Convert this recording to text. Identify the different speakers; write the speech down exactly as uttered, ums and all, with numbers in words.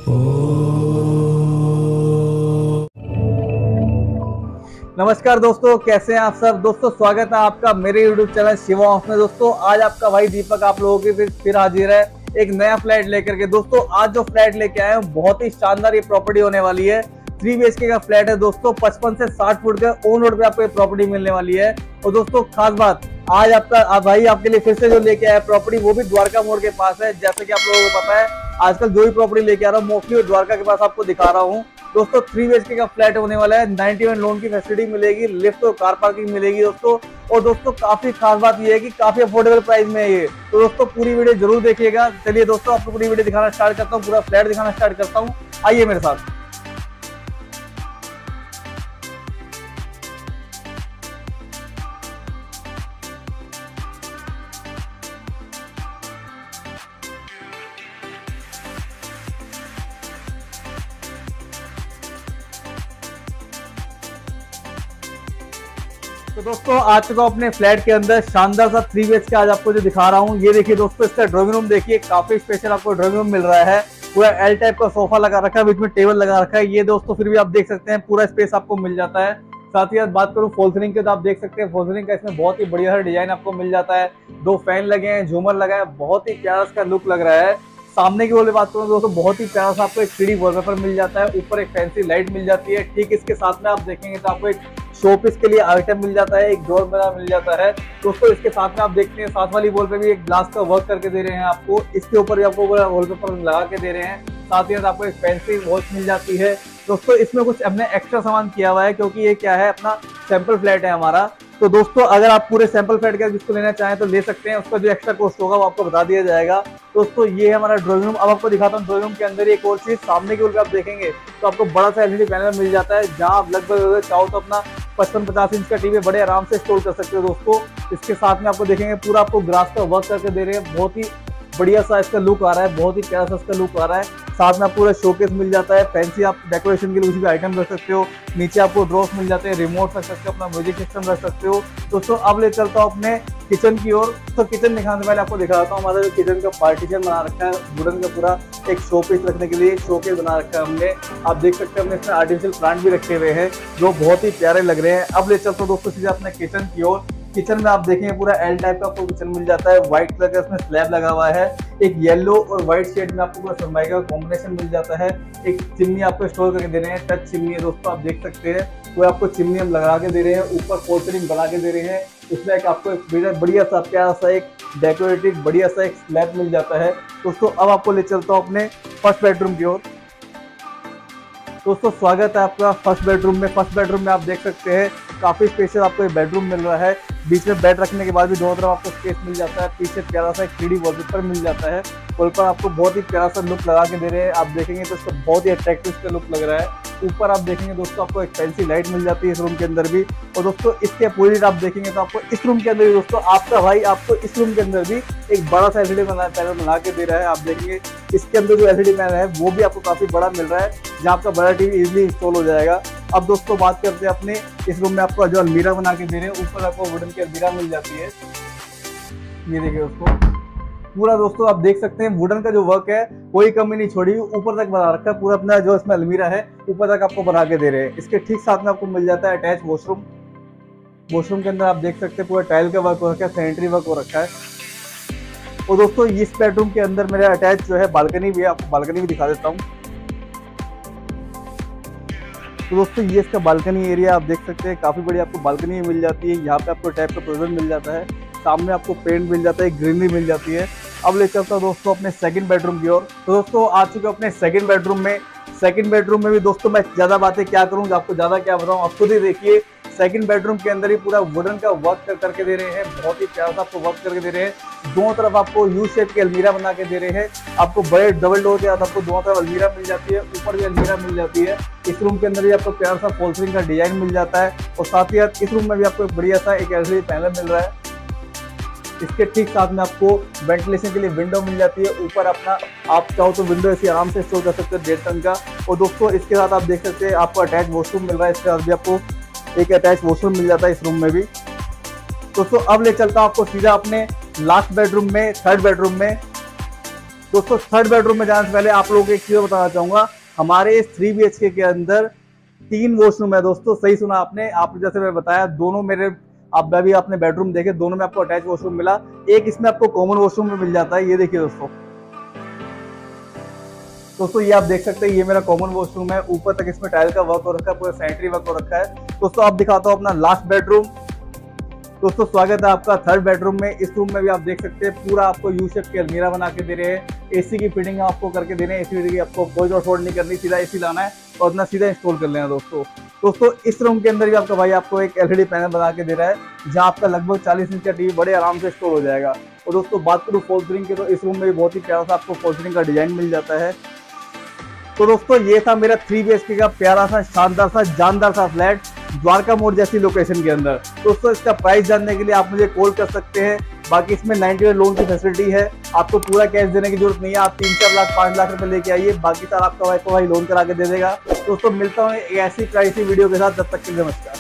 Speaker 1: नमस्कार दोस्तों, कैसे हैं आप सब। दोस्तों स्वागत है आपका मेरे यूट्यूब चैनल शिवा हाउस में। दोस्तों आज आपका भाई दीपक आप लोगों के फिर फिर हाजिर है एक नया फ्लैट लेकर के। दोस्तों आज जो फ्लैट लेके आए हैं बहुत ही शानदार ये प्रॉपर्टी होने वाली है। थ्री बी एच के का फ्लैट है दोस्तों, पचपन से साठ फुट के ऑन रोड पे आपको ये प्रॉपर्टी मिलने वाली है। और दोस्तों खास बात, आज आपका आप भाई आपके लिए फिर से जो लेके आया प्रॉपर्टी वो भी द्वारका मोड़ के पास है। जैसे कि आप लोगों को पता है आजकल जो भी प्रॉपर्टी लेके आ रहा हूँ मोस्टली द्वारका के पास आपको दिखा रहा हूँ। दोस्तों थ्री बी एच के का फ्लैट होने वाला है, नाइंटी वन लोन की फैसिलिटी मिलेगी, लिफ्ट और कार पार्किंग मिलेगी दोस्तों। और दोस्तों काफी खास बात यह है कि काफी अफोर्डेबल प्राइस में है ये। तो दोस्तों पूरी वीडियो जरूर देखिएगा। चलिए दोस्तों आपको पूरी वीडियो दिखाना स्टार्ट करता हूँ, पूरा फ्लैट दिखाना स्टार्ट करता हूँ, आइए मेरे साथ। तो दोस्तों आ चुका हूं अपने फ्लैट के अंदर, शानदार सा थ्री बी एच के आज आपको जो दिखा रहा हूं। ये देखिए दोस्तों इसका ड्राइंग रूम देखिए, काफी स्पेशल आपको ड्राइंग रूम मिल रहा है। पूरा एल टाइप का सोफा लगा रखा है, बीच में टेबल लगा रखा है। ये दोस्तों फिर भी आप देख सकते हैं पूरा स्पेस आपको मिल जाता है। साथ ही बात करूं फॉल सीलिंग के तो आप देख सकते हैं फॉल सीलिंग का इसमें बहुत ही बढ़िया डिजाइन आपको मिल जाता है। दो फैन लगे हैं, झूमर लगा है, बहुत ही प्यारा इसका लुक लग रहा है। सामने की ओर बात करूं दोस्तों बहुत ही प्यारा सा आपको एक थ्री डी वॉलपेपर मिल जाता है, ऊपर एक फैंसी लाइट मिल जाती है। ठीक इसके साथ में आप देखेंगे तो आपको एक शोपीस के लिए आइटम मिल जाता है, एक डोर बना मिल जाता है दोस्तों। इसके साथ में आप देखते हैं साथ वाली वॉल पे भी एक ग्लास का वर्क करके दे रहे हैं आपको, इसके ऊपर भी आपको वॉलपेपर लगा के दे रहे हैं। साथ ही साथ आपको एक फैंसी वॉच मिल जाती है दोस्तों। इसमें कुछ हमने एक्स्ट्रा सामान किया हुआ है क्योंकि ये क्या है अपना सैंपल फ्लैट है हमारा। तो दोस्तों अगर आप पूरे सैंपल फ्लैट का जिसको लेना चाहें तो ले सकते हैं, उसका जो एक्स्ट्रा कॉस्ट होगा वो आपको बता दिया जाएगा। दोस्तों ये है हमारा ड्राइंग रूम। अब आपको दिखाता हूँ ड्राइंग रूम के अंदर एक और चीज, सामने की ओर आप देखेंगे तो आपको बड़ा सा एल ई डी पैनल मिल जाता है, जहां आप लगभग चाहो तो अपना पचपन पचास इंच का टीवी बड़े आराम से इंस्टॉल कर सकते हो दोस्तों। इसके साथ में आपको देखेंगे पूरा आपको ग्रास का वर्क करके दे रहे हैं, बहुत ही बढ़िया सा इसका लुक आ रहा है, बहुत ही प्यारा सा इसका लुक आ रहा है। साथ में आपको पूरा शोकेस मिल जाता है, फैंसी आप डेकोरेशन के लिए कुछ भी आइटम रख सकते हो। नीचे आपको ड्रॉर्स मिल जाते हैं, रिमोट रख सकते हो, अपना म्यूजिक सिस्टम रख सकते हो दोस्तों। अब ले चलता हूँ अपने किचन की ओर। तो किचन दिखाने से पहले आपको दिखाता हूँ हमारा जो किचन का पार्टीशन बना रखा है वुडन का, पूरा एक शोपीस रखने के लिए शोकेस बना रखा है हमने। आप देख सकते हैं हमने इसमें आर्टिफिशियल प्लांट भी रखे हुए हैं जो बहुत ही प्यारे लग रहे हैं। अब ले चलता हूँ दोस्तों सीधे अपने किचन की ओर। किचन में आप देखेंगे पूरा एल टाइप का आपको किचन मिल जाता है, व्हाइट कलर का इसमें स्लैब लगा हुआ है। एक येलो और व्हाइट शेड में आपको पूरा सनमाइका का कॉम्बिनेशन मिल जाता है। एक चिमनी आपको स्टोर करके दे रहे हैं, टच चिमनी है दोस्तों, आप देख सकते हैं। वो आपको चिमनी हम लगा के दे रहे हैं, ऊपर फॉल सीलिंग बना के दे रहे हैं। इसमें एक आपको एक बढ़िया सा प्यारा सा एक डेकोरेटिव बढ़िया सा एक स्लैब मिल जाता है दोस्तों। अब आपको ले चलता हूँ अपने फर्स्ट बेडरूम की ओर। दोस्तों स्वागत है आपका फर्स्ट बेडरूम में। फर्स्ट बेडरूम में आप देख सकते हैं काफी स्पेशल आपको ये बेडरूम मिल रहा है। बीच में बेड रखने के बाद भी दोनों तरफ आपको स्पेस मिल जाता है। पीछे प्यारा सा एक थ्री डी वॉलपेपर मिल जाता है, वॉल पर आपको बहुत ही प्यारा सा लुक लगा के दे रहे हैं। आप देखेंगे तो इसका बहुत ही अट्रैक्टिव का लुक लग रहा है। ऊपर आप देखेंगे दोस्तों आपको एक फैंसी लाइट मिल जाती है इस रूम के अंदर भी। और दोस्तों इसके अपोजिट आप देखेंगे तो आपको इस रूम के अंदर भी दोस्तों आपका भाई आपको इस रूम के अंदर भी एक बड़ा सा एल ई डी पैनल बना के दे रहा है। आप देखेंगे इसके अंदर जो एल ई डी पैनल है वो भी आपको काफी बड़ा मिल रहा है, जहाँ आपका बड़ा टीवी इजिली इंस्टॉल हो जाएगा। अब दोस्तों बात करते हैं अपने इस रूम में आपको जो अलमीरा बना के दे रहे हैं, ऊपर आपको वुडन की अलमीरा मिल जाती है। ये देखिए दोस्तों पूरा दोस्तों आप देख सकते हैं वुडन का जो वर्क है कोई कमी नहीं छोड़ी, ऊपर तक बना रखा है पूरा अपना जो इसमें अलमीरा है ऊपर तक आपको बना के दे रहे हैं। इसके ठीक साथ में आपको मिल जाता है अटैच वॉशरूम। वॉशरूम के अंदर आप देख सकते हैं पूरा टाइल का वर्क हो रखा है, सैनिटरी वर्क हो रखा है। और दोस्तों इस बेडरूम के अंदर मेरा अटैच जो है बालकनी भी है, आपको बालकनी भी दिखा देता हूँ। तो दोस्तों ये इसका बालकनी एरिया आप देख सकते हैं, काफी बड़ी आपको बालकनी मिल जाती है। यहाँ पे आपको टैप का प्रोविजन मिल जाता है, सामने आपको पेंट मिल जाता है, ग्रीनरी मिल जाती है। अब ले चलता हूँ दोस्तों अपने सेकंड बेडरूम की ओर। तो दोस्तों आ चुके अपने सेकंड बेडरूम में। सेकंड बेडरूम में भी दोस्तों मैं ज्यादा बातें क्या करूँ, आपको ज्यादा क्या बताऊँ, आप खुद ही देखिए। सेकंड बेडरूम के अंदर ही पूरा वुडन का वर्क कर करके दे रहे हैं, बहुत ही प्यारा सा आपको वर्क करके दे रहे हैं। दोनों तरफ आपको यू शेप की अलमीरा बना के दे रहे हैं। आपको बड़े डबल डोर के साथ आपको दोनों तरफ अलमीरा मिल जाती है, ऊपर भी अलमीरा मिल जाती है। इस रूम के अंदर भी आपको प्यारा सा फॉल सीलिंग का डिजाइन मिल जाता है। और साथ ही साथ इस रूम में भी आपको एक बढ़िया सा एक एल ई डी पैनल मिल रहा है। इसके ठीक साथ में आपको वेंटिलेशन के लिए विंडो मिल जाती है। ऊपर अपना आप चाहो तो विंडो ऐसी आराम से स्टोर कर सकते हो डेढ़ टन का। और दोस्तों इसके साथ आप देख सकते हैं आपको अटैच वॉशरूम मिल रहा है, इसके साथ भी आपको एक अटैच वॉशरूम मिल जाता है इस रूम में भी। दोस्तों अब ले चलता हूँ आपको सीधा अपने लास्ट बेडरूम में, थर्ड बेडरूम में। दोस्तों थर्ड बेडरूम में जाने से पहले आप लोगों को एक चीज बताना चाहूंगा, हमारे इस थ्री बी एच के के अंदर तीन वॉशरूम है दोस्तों। सही सुना आपने, आप जैसे मैंने बताया दोनों मेरे आप अभी आपने बेडरूम देखे, दोनों में आपको अटैच वॉशरूम मिला, एक इसमें आपको कॉमन वॉशरूम में मिल जाता है। ये देखिए दोस्तों दोस्तों ये आप देख सकते हैं, ये मेरा कॉमन वॉशरूम है, ऊपर तक इसमें टाइल का वर्क हो रखा है, पूरा सैनिटरी वर्क हो रखा है। दोस्तों आप दिखाता हूँ अपना लास्ट बेडरूम। दोस्तों स्वागत है आपका थर्ड बेडरूम में। इस रूम में भी आप देख सकते हैं पूरा आपको यू शेप की अलमीरा बना के दे रहे हैं, एसी की फिटिंग आपको करके दे रहे हैं। एसी की आपको कोई तोड़ नहीं करनी, सीधा एसी लाना है और अपना सीधा इंस्टॉल कर लेना दोस्तों। दोस्तों इस रूम के अंदर भी आपका भाई आपको एक एलईडी पैनल बना के दे रहा है, जहां आपका लगभग चालीस इंच का टीवी बड़े आराम से इंस्टॉल हो जाएगा। और दोस्तों बात करूँ फॉल सीलिंग की, तो इस रूम में भी बहुत ही प्यारा सा आपको फॉल सीलिंग का डिजाइन मिल जाता है। तो दोस्तों ये था मेरा थ्री बी एच के का प्यारा सा शानदार सा जानदार सा फ्लैट द्वारका मोड़ जैसी लोकेशन के अंदर। दोस्तों इसका प्राइस जानने के लिए आप मुझे कॉल कर सकते हैं। बाकी इसमें नाइन्टी डे लोन की फैसिलिटी है, आपको पूरा कैश देने की जरूरत नहीं है। आप तीन चार लाख पाँच लाख रुपए लेके आइए, बाकी सारा आपका भाई को भाई लोन करा के दे देगा। दोस्तों मिलता हूँ एक ऐसी प्राइसी वीडियो के साथ, तब तक के लिए नमस्कार।